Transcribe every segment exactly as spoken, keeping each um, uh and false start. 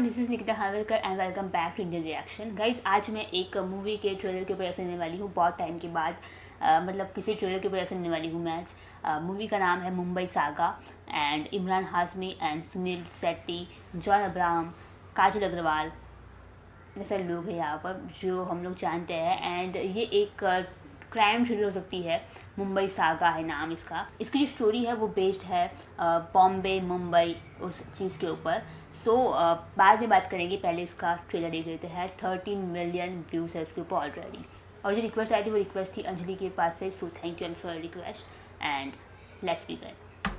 Everyone, this is Nikita and welcome back to Indian reaction. Guys, आज मैं एक movie के ट्रेलर के ऊपर ऐसे वाली हूँ बहुत टाइम के बाद। uh, मतलब किसी ट्रेलर के ऊपर ऐसे वाली हूँ मैं आज। मूवी uh, का नाम है मुंबई सागा एंड इमरान हाशमी एंड सुनील शेट्टी, जॉन अब्राहम, काजल अग्रवाल, ऐसे लोग हैं यहाँ पर जो हम लोग जानते हैं। एंड ये एक क्राइम थ्रिलर हो सकती है। मुंबई सागा है नाम इसका। इसकी जो स्टोरी है वो बेस्ड है बॉम्बे मुंबई उस चीज़ के ऊपर। सो so, uh, बाद में बात करेंगे, पहले इसका ट्रेलर देख लेते हैं। थर्टीन मिलियन व्यूज़ है इसके ऊपर ऑलरेडी। और जो रिक्वेस्ट आई थी वो रिक्वेस्ट थी अंजलि के पास से। So thank you for request and let's begin.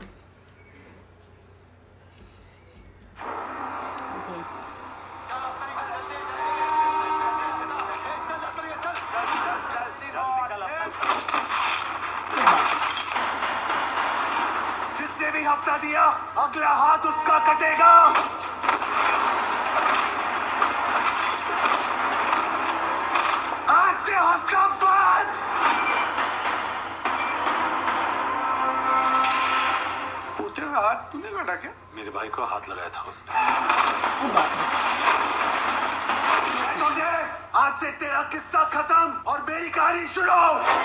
जिसने भी हफ्ता दिया अगला हाथ उसका कटेगा। आज से हफ्ता बाद पोते का हाथ तूने काटा क्या? मेरे भाई को हाथ लगाया था उसने। आज से तेरा किस्सा खत्म और मेरी कहानी शुरू।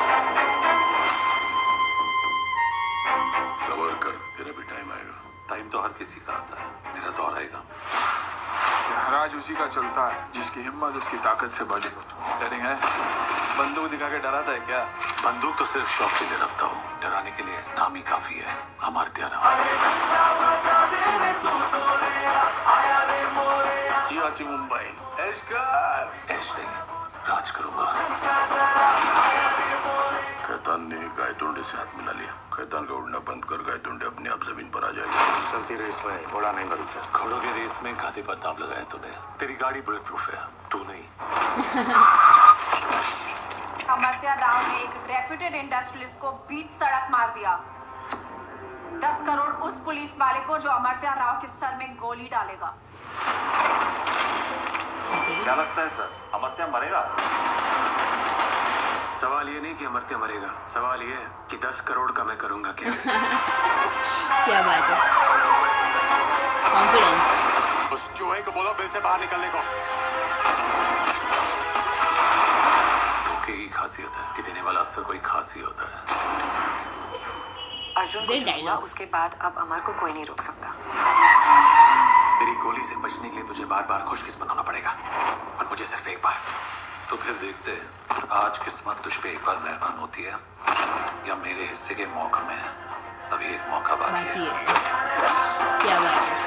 सबर कर, तेरा भी टाइम आएगा। टाइम तो हर किसी का आता है, मेरा दौर आएगा। राज उसी का चलता है जिसकी हिम्मत उसकी ताकत से बड़ी हो। डरिंग है? बंदूक दिखा के डराता है क्या? बंदूक तो सिर्फ शौक के लिए रखता हूँ, डराने के लिए नाम ही काफी है। हमारे त्यारा जी आची मुंबई ऐश कर। ऐश नहीं, राज करूंगा। कैतान ने गायतोंडे से हाथ मिला लिया। कैतान का उड़ना बंद कर, गायतोंडे अपने आप जमीन पर आ जाएगा। चलती रेस में घोड़ा नहीं मरूगा। घोड़ों की रेस में घाटे पर दाव लगाया तूने। तेरी गाड़ी बुलेट प्रूफ है, तू नहीं। अमर्त्य राव ने एक रेप्यूटेड इंडस्ट्रियलिस्ट को बीच सड़क मार दिया। दस करोड़ उस पुलिस वाले को जो अमर्त्य राव के सर में गोली डालेगा। क्या लगता है सर, अमर्त्य मरेगा? सवाल ये नहीं कि अमर्त्य मरेगा, सवाल ये है कि दस करोड़ का मैं करूंगा क्या। क्या बात है। कॉन्फिडेंस। उस चूहे को बोलो बिल से बाहर निकलने को। धोखे की खासियत है कि देने वाला अक्सर कोई खास ही होता है। अर्जुन को जो हुआ उसके बाद अब अमर को कोई नहीं रोक सकता। मेरी गोली से बचने के लिए तुझे बार बार खुशकिस्मत होना पड़ेगा और मुझे सिर्फ एक बार। तो फिर देखते हैं आज किस्मत तुझ पे एक बार मेहरबान होती है या मेरे हिस्से के मौका में अभी एक मौका बाकी है। क्या बात है।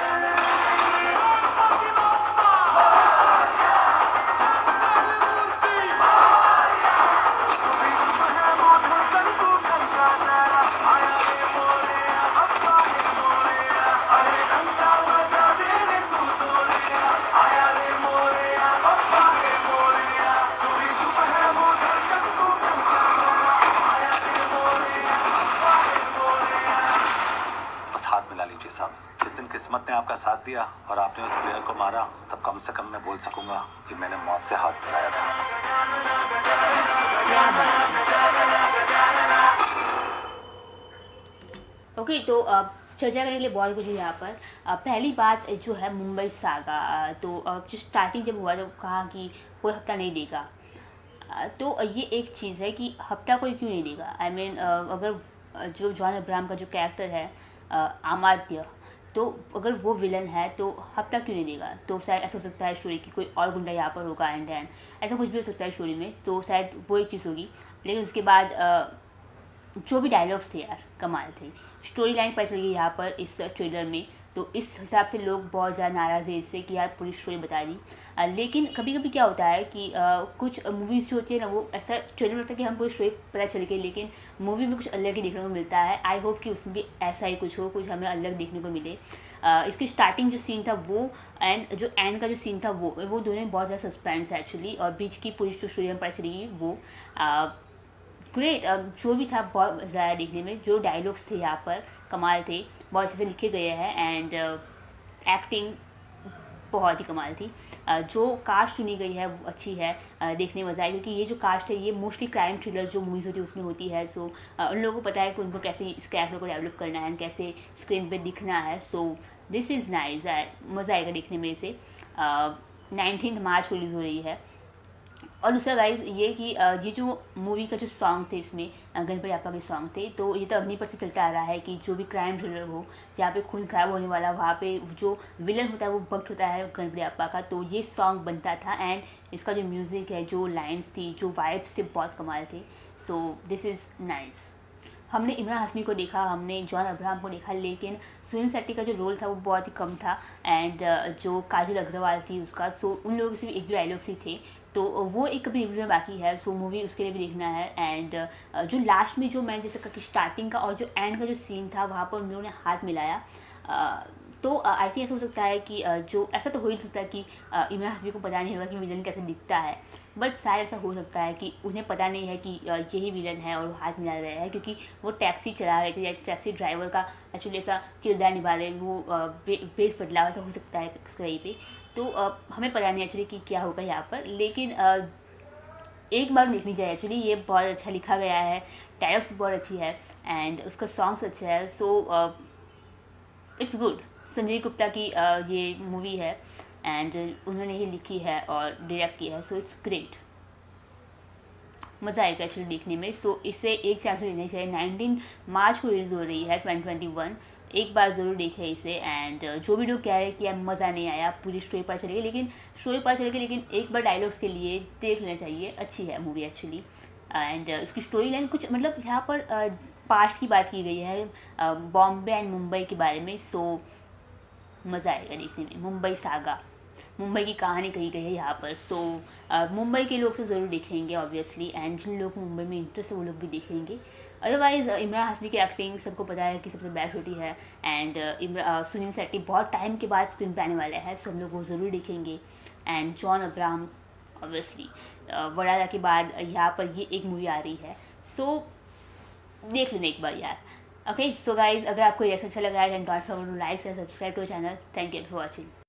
किस्मत ने आपका साथ दिया और आपने उस प्लेयर को मारा, तब कम से कम मैं बोल सकूंगा कि मैंने मौत से हाथ मिलाया था। ओके okay, तो अब चर्चा करने के लिए बहुत कुछ है यहाँ पर। पहली बात जो है मुंबई सागा, तो जो स्टार्टिंग जब हुआ तो कहा कि कोई हफ्ता नहीं देगा। तो ये एक चीज़ है कि हफ्ता कोई क्यों नहीं देगा। आई I मीन mean, अगर जो जॉन अब्राहम का जो कैरेक्टर है अमर्त्य, तो अगर वो विलन है तो हफ्ता क्यों नहीं देगा। तो शायद ऐसा हो सकता है स्टोरी की कोई और गुंडा यहाँ पर होगा एंड एंड ऐसा कुछ भी हो सकता है स्टोरी में। तो शायद वो एक चीज़ होगी। लेकिन उसके बाद जो भी डायलॉग्स थे यार कमाल थे। स्टोरी लाइन पता चल गई यहाँ पर इस ट्रेलर में। तो इस हिसाब से लोग बहुत ज़्यादा नाराज़ है इससे कि यार पूरी स्टोरी बता दी। आ, लेकिन कभी कभी क्या होता है कि आ, कुछ मूवीज़ जो होती है ना वो ऐसा ट्रेलर में लगता है कि हम पूरी स्टोरी पता चल गई, लेकिन मूवी में कुछ अलग ही देखने को मिलता है। आई होप कि उसमें भी ऐसा ही कुछ हो, कुछ हमें अलग देखने को मिले। आ, इसकी स्टार्टिंग जो सीन था वो एंड जो एंड का जो सीन था वो वो दोनों में बहुत ज़्यादा सस्पेंस है एक्चुअली। और बीच की पूरी जो स्टोरी हमें पता चलेगी वो ग्रेट। जो भी था बहुत ज़्यादा देखने में। जो डायलॉग्स थे यहाँ पर कमाल थे, बहुत अच्छे से लिखे गए हैं एंड एक्टिंग बहुत ही कमाल थी। जो कास्ट चुनी गई है वो अच्छी है, देखने में मज़ा आए, क्योंकि ये जो कास्ट है ये मोस्टली क्राइम थ्रिलर जो मूवीज़ होती है उसमें होती है। सो उन लोगों को पता है कि उनको कैसे इस कैरेक्टर को डेवलप करना है, कैसे स्क्रीन पे दिखना है। सो दिस इज़ नाइस, मज़ा आएगा देखने में इसे। नाइनटीन मार्च को रिलीज़ हो रही है। और दूसरा गाइज ये कि ये जो मूवी का जो सॉन्ग थे इसमें गणपति आपा के सॉन्ग थे, तो ये तो अग्नि पर से चलता आ रहा है कि जो भी क्राइम थ्रिलर हो जहाँ पे खून खराब होने वाला वहाँ पे जो विलन होता है वो भक्त होता है गणपति आपा का, तो ये सॉन्ग बनता था। एंड इसका जो म्यूज़िक है, जो लाइन्स थी, जो वाइब्स थे, बहुत कमाल थे। So this is nice. हमने इमरान हाशमी को देखा, हमने जॉन अब्राहम को देखा, लेकिन सुनील शेट्टी का जो रोल था वो बहुत ही कम था। एंड जो काजल अग्रवाल थी उसका, सो उन लोगों से भी एक दो डायलॉग्स ही थे, तो वो एक कभी रिव्यू में बाकी है। सो मूवी उसके लिए भी देखना है। एंड जो लास्ट में जो मैं जैसे कि स्टार्टिंग का और जो एंड का जो सीन था वहाँ पर उन लोगों ने हाथ मिलाया, तो आई थिंक ऐसा हो सकता है कि जो ऐसा तो हो ही सकता है कि इमरान हाशमी को पता नहीं होगा कि विलन कैसे दिखता है, बट शायद ऐसा हो सकता है कि उन्हें पता नहीं है कि यही विलन है और वो हाथ मिला रहे हैं, क्योंकि वो टैक्सी चला रहे थे या टैक्सी ड्राइवर का एक्चुअली ऐसा किरदार निभा रहे हैं, वो बेस बदलाव ऐसा हो सकता है कहीं पे। तो हमें पता नहीं एक्चुअली कि क्या होगा यहाँ पर, लेकिन एक बार देखनी चाहिए। एक्चुअली ये बहुत अच्छा लिखा गया है, डायलॉग्स भी बहुत अच्छी है एंड उसका सॉन्ग्स अच्छा है। So it's good. Sanjay Gupta की uh, ये मूवी है एंड उन्होंने ही लिखी है और डायरेक्ट किया है, सो इट्स ग्रेट। मज़ा आएगा एक्चुअली देखने में। सो so, इसे एक चांस लेना चाहिए। नाइनटीन मार्च को रिलीज़ हो रही है ट्वेंटी ट्वेंटी वन। एक बार ज़रूर देखें इसे। एंड जो भी लोग कह रहे हैं कि यार मज़ा नहीं आया, पूरी स्टोरी पर चलेगी, लेकिन स्टोरी पर चलेगी, लेकिन एक बार डायलॉग्स के लिए देख लेना चाहिए। अच्छी है मूवी एक्चुअली। एंड इसकी स्टोरी लाइन कुछ मतलब यहाँ पर पास्ट की बात की गई है, बॉम्बे एंड मुंबई के बारे में। सो मज़ा आएगा देखने में। मुंबई सागा, मुंबई की कहानी कही गई है यहाँ पर। सो so, मुंबई के लोग तो ज़रूर देखेंगे ऑब्वियसली, एंड जिन लोग मुंबई में इंटरेस्ट है वो लोग भी देखेंगे। अदरवाइज़ इमरान हाशमी की एक्टिंग सबको पता है कि सबसे बेस्ट होती है। एंड इमरान सुनील शेट्टी बहुत टाइम के बाद स्क्रीन पे आने वाले हैं, सो हम लोग वो ज़रूर देखेंगे। एंड जॉन अब्राहम ऑब्वियसली वडाला के बाद यहाँ पर ये एक मूवी आ रही है, सो so, देख लेना एक बार यार। ओके सो गाइज, अगर आपको रिएक्शन अच्छा लगा है then don't forget to like and subscribe to channel. Thank you for watching.